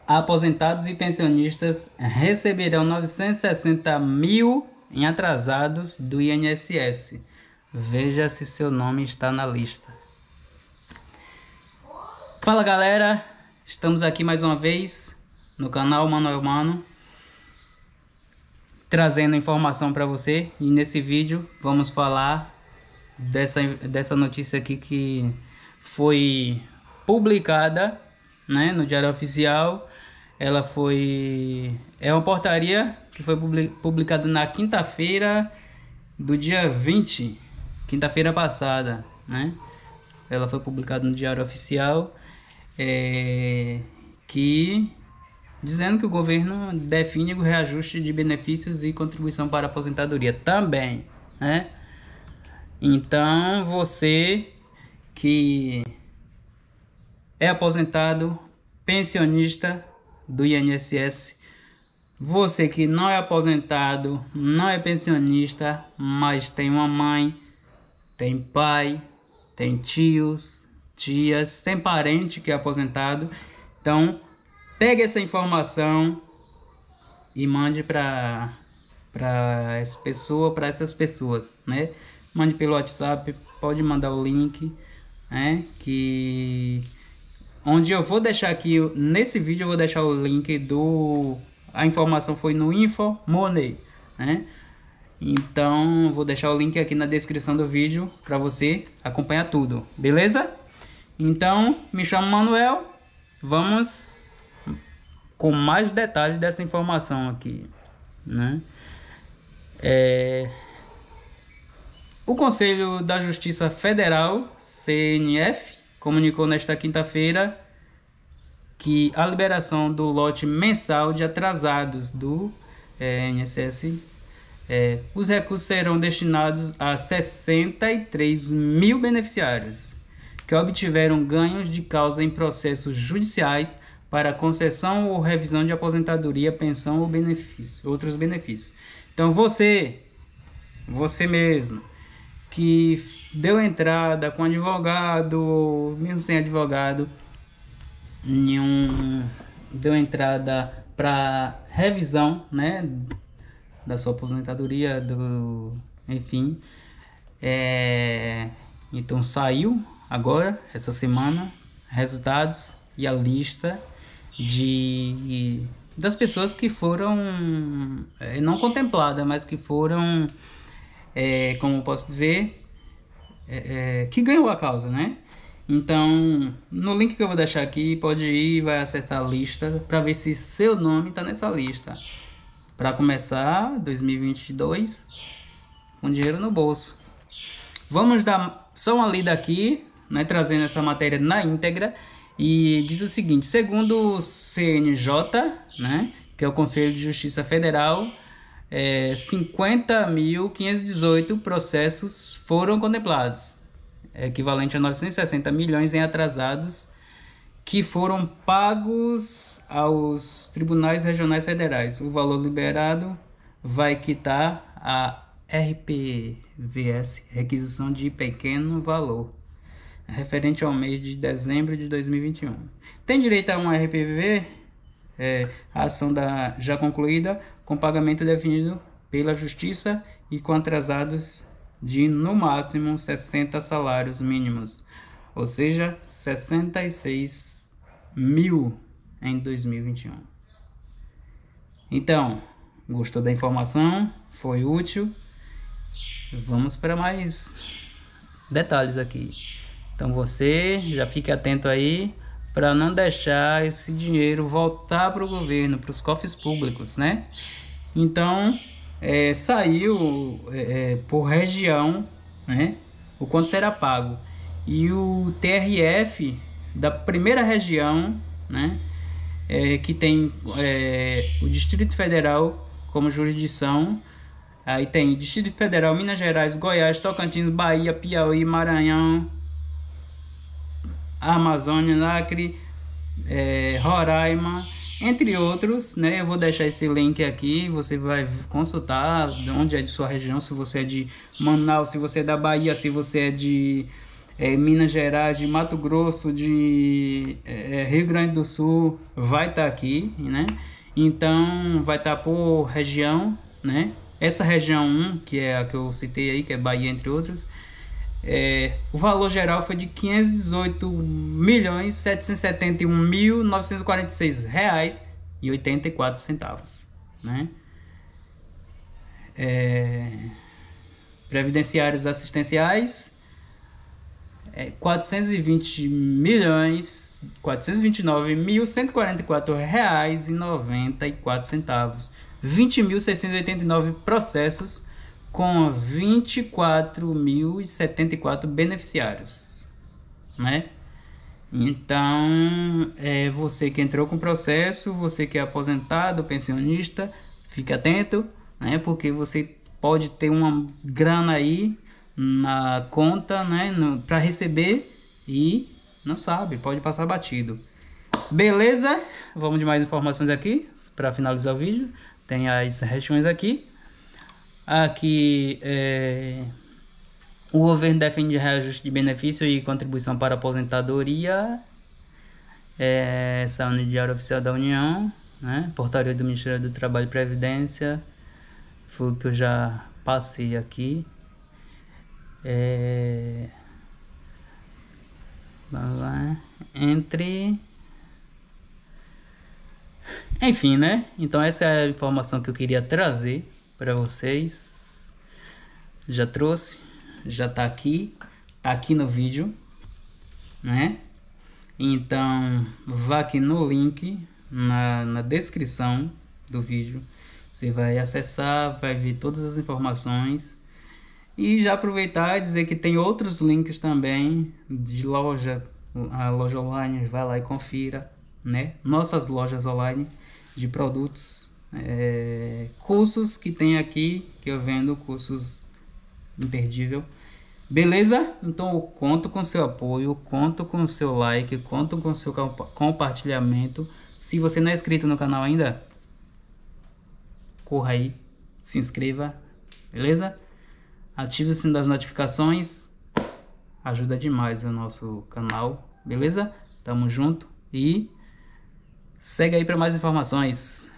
Aposentados e pensionistas receberão 960 mil em atrasados do INSS. Veja se seu nome está na lista. Fala galera, estamos aqui mais uma vez no canal Manuel Mano, trazendo informação para você. E nesse vídeo vamos falar dessa notícia aqui que foi publicada, né, no Diário Oficial. Ela é uma portaria que foi publicada na quinta-feira do dia 20, quinta-feira passada, né? Ela foi publicada no Diário Oficial, dizendo que o governo define o reajuste de benefícios e contribuição para a aposentadoria também, né? Então, você que é aposentado, pensionista do INSS, você que não é aposentado, não é pensionista, mas tem uma mãe, tem pai, tem tios, tias, tem parente que é aposentado, então pegue essa informação e mande para essas pessoas, né? Mande pelo WhatsApp, pode mandar o link, né? Onde eu vou deixar aqui, nesse vídeo eu vou deixar o link a informação foi no InfoMoney, né? Então vou deixar o link aqui na descrição do vídeo para você acompanhar tudo, beleza? Então, me chamo Manuel, vamos com mais detalhes dessa informação aqui, né? O Conselho da Justiça Federal, CNF, comunicou nesta quinta-feira que a liberação do lote mensal de atrasados do INSS, os recursos serão destinados a 63 mil beneficiários que obtiveram ganhos de causa em processos judiciais para concessão ou revisão de aposentadoria, pensão ou outros benefícios. Então você mesmo que deu entrada com advogado, mesmo sem advogado nenhum, deu entrada para revisão, né, da sua aposentadoria, enfim, então saiu agora essa semana resultados e a lista das pessoas que foram não contempladas, mas que foram, como posso dizer, que ganhou a causa, né? Então, no link que eu vou deixar aqui, pode ir e vai acessar a lista para ver se seu nome está nessa lista, para começar 2022 com dinheiro no bolso. Vamos dar só uma lida aqui, né, trazendo essa matéria na íntegra, e diz o seguinte: segundo o CNJ, né, que é o Conselho de Justiça Federal, 50.518 processos foram contemplados, equivalente a 960 milhões em atrasados que foram pagos aos tribunais regionais federais. O valor liberado vai quitar a RPVS, requisição de pequeno valor, referente ao mês de dezembro de 2021. Tem direito a um RPV? A ação já concluída, com pagamento definido pela Justiça e com atrasados de no máximo 60 salários mínimos, ou seja, 66 mil em 2021. Então, gostou da informação? Foi útil? Vamos para mais detalhes aqui. Então você já fique atento aí para não deixar esse dinheiro voltar para o governo, para os cofres públicos, né? Então, saiu por região, né, o quanto será pago. E o TRF da primeira região, né, que tem o Distrito Federal como jurisdição. Aí tem Distrito Federal, Minas Gerais, Goiás, Tocantins, Bahia, Piauí, Maranhão, Amazônia, Acre, Roraima, entre outros, né? Eu vou deixar esse link aqui, você vai consultar de onde é de sua região, se você é de Manaus, se você é da Bahia, se você é de Minas Gerais, de Mato Grosso, de Rio Grande do Sul, vai estar aqui, né? Então, vai estar por região, né? Essa região 1, que é a que eu citei aí, que é Bahia, entre outros, o valor geral foi de R$ 518.771.946,84, né? Previdenciários assistenciais, R$ 429.144,94, 20.689 processos com 24.074 beneficiários, né? Então, você que entrou com processo, você que é aposentado, pensionista, fique atento, né? Porque você pode ter uma grana aí na conta, né? Para receber e não sabe, pode passar batido. Beleza? Vamos de mais informações aqui para finalizar o vídeo. Tem as regiões aqui. Aqui o governo defende reajuste de benefício e contribuição para aposentadoria. Essa é no Diário Oficial da União, né? Portaria do Ministério do Trabalho e Previdência. Foi o que eu já passei aqui. Vamos lá. Enfim, né? Então essa é a informação que eu queria trazer para vocês. Já trouxe, já tá aqui no vídeo, né? Então vá aqui no link na descrição do vídeo. Você vai acessar, vai ver todas as informações. E já aproveitar e dizer que tem outros links também de loja, a loja online, vai lá e confira, né? Nossas lojas online de produtos, cursos que tem aqui, que eu vendo, cursos imperdível. Beleza? Então eu conto com seu apoio, conto com o seu like, conto com o seu compartilhamento. Se você não é inscrito no canal ainda, corra aí, se inscreva, beleza? Ative o sino das notificações, ajuda demais o nosso canal, beleza? Tamo junto e segue aí para mais informações.